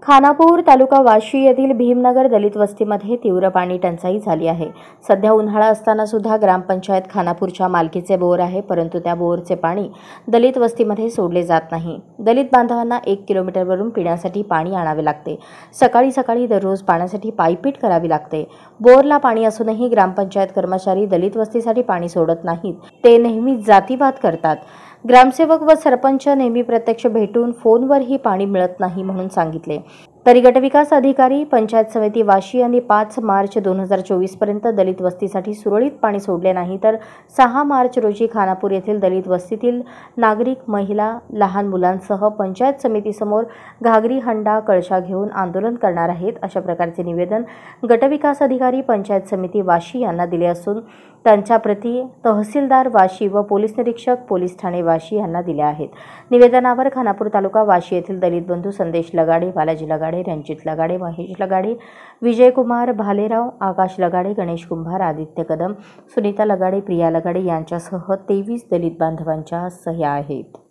खानापूर तालुका वाशी येथील भीमनगर दलित वस्तीमध्ये तीव्र पाणी टंचाई झाली आहे। सध्या उन्हाळा असताना सुद्धा ग्रामपंचायत खानापूरच्या मालकीचे बोर आहे, परंतु त्या बोरचे पाणी दलित वस्तीमध्ये सोडले जात नाही। दलित बांधवांना 1 किलोमीटरवरून पिण्यासाठी पाणी आणावे लागते। सकाळी सकाळी दररोज पाण्यासाठी पायपीट करावी लागते। बोरला पाणी असूनही ग्रामपंचायत कर्मचारी दलित वस्तीसाठी पाणी सोडत नाहीत। ते नेहमी जातीवाद करतात। ग्रामसेवक व सरपंच नेहमी प्रत्यक्ष भेटून फोनवरही पाणी मिळत नाही म्हणून सांगितले, तरी गटविकास अधिकारी पंचायत समिती वाशी यांनी 5 मार्च 2024 पर्यंत दलित वस्तीसाठी सुरळीत पाणी सोडले नाही, तर 6 मार्च रोजी खानापूर येथील दलित वस्तीतील नागरिक, महिला, लहान मुलांसह पंचायत समितीसमोर घागरी, हंडा, कळशा घेऊन आंदोलन करणार आहेत, अशा प्रकारचे निवेदन गटविकास अधिकारी पंचायत समिती वाशी यांना दिले असून त्यांच्या प्रती तहसीलदार वाशी व पोलीस निरीक्षक पोलीस ठाणे वाशी यांना दिल्या आहेत। निवेदनावर खानापूर तालुका वाशी येथील दलित बंधू संदेश लगाडे, बालाजी लगाडे, रणजित लगाडे, महेश लगाडे, विजय कुमार भालेराव, आकाश लगाडे, गणेश कुंभार, आदित्य कदम, सुनीता लगाडे, प्रिया लगाडे यांच्यासह 23 दलित बांधवांच्या सह्या आहेत।